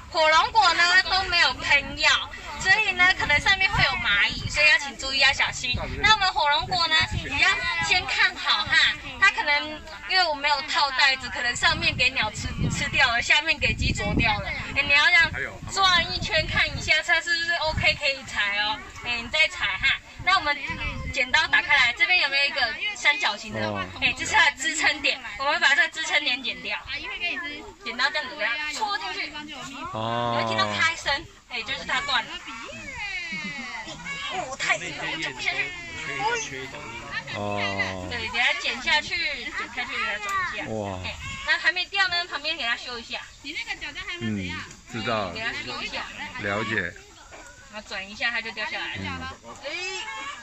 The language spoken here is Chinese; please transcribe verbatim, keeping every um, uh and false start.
火龙果呢都没有喷药，所以呢可能上面会有蚂蚁，所以要请注意要小心。那我们火龙果呢，你要先看好哈，它可能因为我没有套袋子，可能上面给鸟吃吃掉了，下面给鸡啄掉了。哎，你要这样转一圈看一下，它是不是 OK 可以采哦？哎，你再采哈。那我们剪刀打开来，这边有没有一个三角形的？哎，这是它的支撑点，我们把这个支撑点剪掉。剪刀这样子给它戳进去，哦，你会听到啪一声，哎，就是它断了。哦，太硬了，我剪不下去。哦。对，给它剪下去，剪下去给它转一下。哇。哎，那还没掉呢，旁边给它修一下。你那个脚架还没怎样？知道。给它修一下。了解。然后转一下，它就掉下来了。哎。